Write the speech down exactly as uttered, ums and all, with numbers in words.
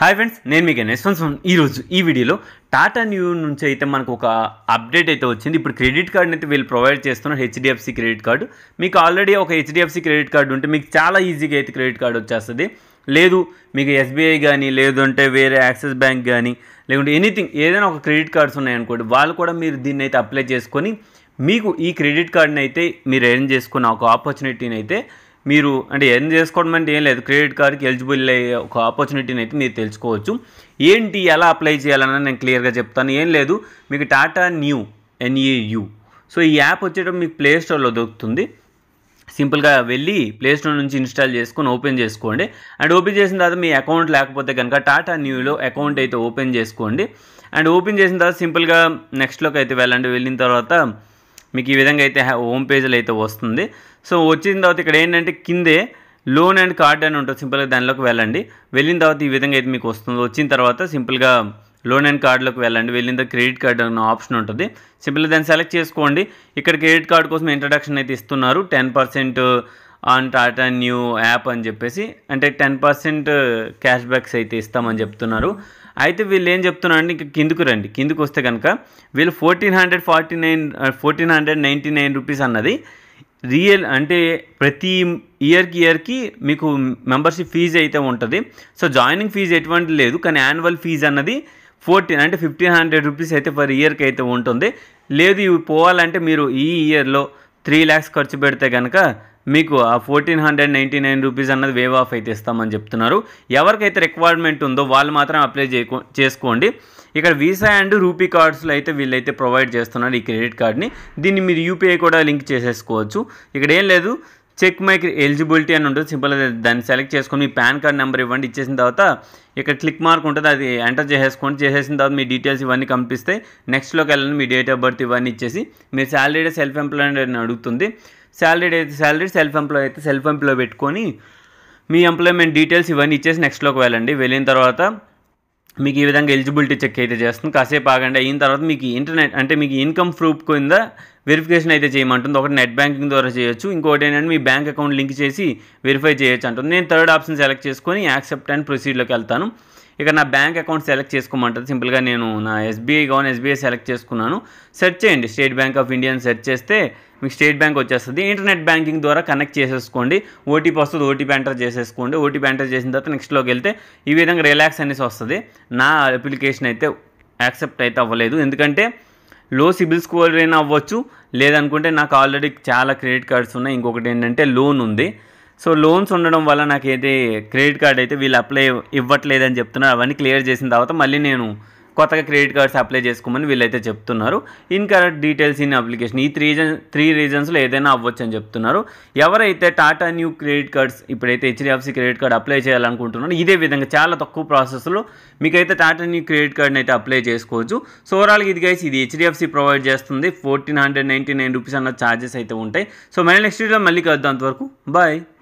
Hi friends, నేను మీ Ganesh friends. ఈరోజు ఈ వీడియోలో టాటా న్యూ నుంచి అయితే మనకు ఒక అప్డేట్ అయితే వచ్చింది. ఇప్పుడు క్రెడిట్ కార్డ్ని అయితే వీళ్ళు ప్రొవైడ్ చేస్తున్నారు, హెచ్డిఎఫ్సి క్రెడిట్ కార్డు. మీకు ఆల్రెడీ ఒక హెచ్డిఎఫ్సి క్రెడిట్ కార్డు ఉంటే మీకు చాలా ఈజీగా అయితే క్రెడిట్ కార్డు వచ్చేస్తుంది. లేదు మీకు ఎస్బీఐ కానీ లేదంటే వేరే యాక్సిస్ బ్యాంక్ కానీ లేకుంటే ఎనీథింగ్ ఏదైనా ఒక క్రెడిట్ కార్డ్స్ ఉన్నాయనుకోండి, వాళ్ళు కూడా మీరు దీన్ని అయితే అప్లై చేసుకొని మీకు ఈ క్రెడిట్ కార్డ్ని అయితే మీరు ఎర్న్ చేసుకున్న ఒక ఆపర్చునిటీని అయితే మీరు అంటే ఎర్న్ చేసుకోవడం అంటే ఏం లేదు, క్రెడిట్ కార్డ్కి ఎలిజిబుల్ అయ్యే ఒక ఆపర్చునిటీని అయితే మీరు తెలుసుకోవచ్చు. ఏంటి ఎలా అప్లై చేయాలని నేను క్లియర్గా చెప్తాను. ఏం లేదు, మీకు Tata Neu N A U app వచ్చేటప్పుడు మీకు ప్లే స్టోర్లో దొరుకుతుంది. సింపుల్గా వెళ్ళి ప్లే స్టోర్ నుంచి ఇన్స్టాల్ చేసుకొని ఓపెన్ చేసుకోండి. అండ్ ఓపెన్ చేసిన తర్వాత మీ అకౌంట్ లేకపోతే కనుక టాటా న్యూలో అకౌంట్ అయితే ఓపెన్ చేసుకోండి. అండ్ ఓపెన్ చేసిన తర్వాత సింపుల్గా నెక్స్ట్లోకి అయితే వెళ్ళండి. వెళ్ళిన తర్వాత మీకు ఈ విధంగా అయితే హోమ్ పేజ్లో అయితే వస్తుంది. సో వచ్చిన తర్వాత ఇక్కడ ఏంటంటే కిందే లోన్ అండ్ కార్డ్ అని ఉంటుంది. సింపుల్గా దానిలోకి వెళ్ళండి. వెళ్ళిన తర్వాత ఈ విధంగా అయితే మీకు వస్తుంది. వచ్చిన తర్వాత సింపుల్గా లోన్ అండ్ కార్డులోకి వెళ్ళండి. వెళ్ళిన తర్వాత క్రెడిట్ కార్డ్ అన్న ఆప్షన్ ఉంటుంది. సింపుల్గా దాన్ని సెలెక్ట్ చేసుకోండి. ఇక్కడ క్రెడిట్ కార్డ్ కోసం ఇంట్రడక్షన్ అయితే ఇస్తున్నారు. Ten percent on Tata Neu app అని చెప్పేసి, అంటే టెన్ పర్సెంట్ క్యాష్ బ్యాక్స్ అయితే ఇస్తామని చెప్తున్నారు. అయితే వీళ్ళు ఏం చెప్తున్నారంటే ఇంకా కిందకు రండి. కిందకు వస్తే కనుక వీళ్ళు fourteen hundred forty nine fourteen hundred ninety nine rupees అన్నది రియల్, అంటే ప్రతి ఇయర్కి ఇయర్కి మీకు మెంబర్షిప్ ఫీజు అయితే ఉంటుంది. సో జాయినింగ్ ఫీజు ఎటువంటి లేదు, కానీ యాన్యువల్ ఫీజు అన్నది ఫోర్టీన్ అంటే ఫిఫ్టీన్ హండ్రెడ్ రూపీస్ అయితే పర్ ఇయర్కి అయితే ఉంటుంది. లేదు ఇవి పోవాలంటే మీరు ఈ ఇయర్లో త్రీ ల్యాక్స్ ఖర్చు పెడితే కనుక మీకు ఆ fourteen hundred ninety nine rupees అన్నది వేవ్ ఆఫ్ అయితే ఇస్తామని చెప్తున్నారు. ఎవరికైతే రిక్వైర్మెంట్ ఉందో వాళ్ళు మాత్రం అప్లై చేయకో చేసుకోండి. ఇక్కడ వీసా అండ్ రూపీ కార్డ్స్లో అయితే వీళ్ళైతే ప్రొవైడ్ చేస్తున్నారు ఈ క్రెడిట్ కార్డ్ని. దీన్ని మీరు యూపీఐ కూడా లింక్ చేసేసుకోవచ్చు. ఇక్కడ ఏం లేదు, చెక్ మై ఎలిజిబిలిటీ అని ఉంటుంది. సింపుల్గా దాన్ని సెలెక్ట్ చేసుకొని మీ పాన్ కార్డ్ నెంబర్ ఇవ్వండి. ఇచ్చేసిన తర్వాత ఇక్కడ క్లిక్ మార్క్ ఉంటుంది, అది ఎంటర్ చేసేసుకోండి. చేసేసిన తర్వాత మీ డీటెయిల్స్ ఇవన్నీ కనిపిస్తాయి. నెక్స్ట్లోకి వెళ్ళండి, మీ డేట్ ఆఫ్ బర్త్ ఇవన్నీ ఇచ్చేసి మీరు శాలరీ సెల్ఫ్ ఎంప్లాయిడ్ అని అడుగుతుంది. శాలరీ అయితే శాలరీ, సెల్ఫ్ ఎంప్లాయ్ అయితే సెల్ఫ్ ఎంప్లాయ్ పెట్టుకొని మీ ఎంప్లాయ్మెంట్ డీటెయిల్స్ ఇవన్నీ ఇచ్చేసి నెక్స్ట్లోకి వెళ్ళండి. వెళ్ళిన తర్వాత మీకు ఈ విధంగా ఎలిజిబిలిటీ చెక్ అయితే చేస్తుంది. కాసేపు ఆగండి. అయిన తర్వాత మీకు ఇంటర్నెట్ అంటే మీకు ఇన్కమ్ ప్రూఫ్ కింద వెరిఫికేషన్ అయితే చేయమంటుంది. ఒకటి నెట్ బ్యాంకింగ్ ద్వారా చేయొచ్చు, ఇంకోటి ఏంటంటే మీ బ్యాంక్ అకౌంట్ లింక్ చేసి వెరిఫై చేయొచ్చు అంటుంది. నేను థర్డ్ ఆప్షన్ సెలెక్ట్ చేసుకొని యాక్సెప్ట్ అండ్ ప్రొసీడ్లోకి వెళ్తాను. ఇక నా బ్యాంక్ అకౌంట్ సెలెక్ట్ చేసుకోమంటుంది. సింపుల్గా నేను నా ఎస్బీఐ కావాలి, ఎస్బీఐ సెలెక్ట్ చేసుకున్నాను. సెర్చ్ చేయండి, స్టేట్ బ్యాంక్ ఆఫ్ ఇండియా అని సెర్చ్ చేస్తే మీకు స్టేట్ బ్యాంక్ వచ్చేస్తుంది. ఇంటర్నెట్ బ్యాంకింగ్ ద్వారా కనెక్ట్ చేసేసుకోండి. ఓటీపీ వస్తుంది, ఓటీపీ ఎంటర్ చేసేసుకోండి. ఓటీపీ ఎంటర్ చేసిన తర్వాత నెక్స్ట్లోకి వెళ్తే ఈ విధంగా రిలాక్స్ అనేసి వస్తుంది. నా అప్లికేషన్ అయితే యాక్సెప్ట్ అయితే అవ్వలేదు, ఎందుకంటే లో సిబిల్ స్కోర్ అయినా అవ్వచ్చు, లేదనుకుంటే నాకు ఆల్రెడీ చాలా క్రెడిట్ కార్డ్స్ ఉన్నాయి. ఇంకొకటి ఏంటంటే లోన్ ఉంది. సో లోన్స్ ఉండడం వల్ల నాకైతే క్రెడిట్ కార్డ్ అయితే వీళ్ళు అప్లై ఇవ్వట్లేదని చెప్తున్నారు. అవన్నీ క్లియర్ చేసిన తర్వాత మళ్ళీ నేను కొత్తగా క్రెడిట్ కార్డ్స్ అప్లై చేసుకోమని వీళ్ళైతే చెప్తున్నారు. ఇన్కరెక్ట్ డీటెయిల్స్ ఇన్ అప్లికేషన్, ఈ త్రీ రీజన్ త్రీ రీజన్స్లో ఏదైనా అవ్వచ్చు అని చెప్తున్నారు. ఎవరైతే టాటా న్యూ క్రెడిట్ కార్డ్స్ ఇప్పుడైతే హెచ్డిఎఫ్సి క్రెడిట్ కార్డ్ అప్లై చేయాలనుకుంటున్నారో ఇదే విధంగా చాలా తక్కువ ప్రాసెస్లో మీకైతే టాటా న్యూ క్రెడిట్ కార్డ్ని అయితే అప్లై చేసుకోవచ్చు. సో ఓవరాల్గా ఇది గైస్, ఇది హెచ్డిఎఫ్సి ప్రొవైడ్ చేస్తుంది. Fourteen hundred ninety nine rupees అన్న ఛార్జెస్ అయితే ఉంటాయి. సో మళ్ళీ నెక్స్ట్ వీడియో మళ్ళీ కలుద్దాం. అంతవరకు బాయ్.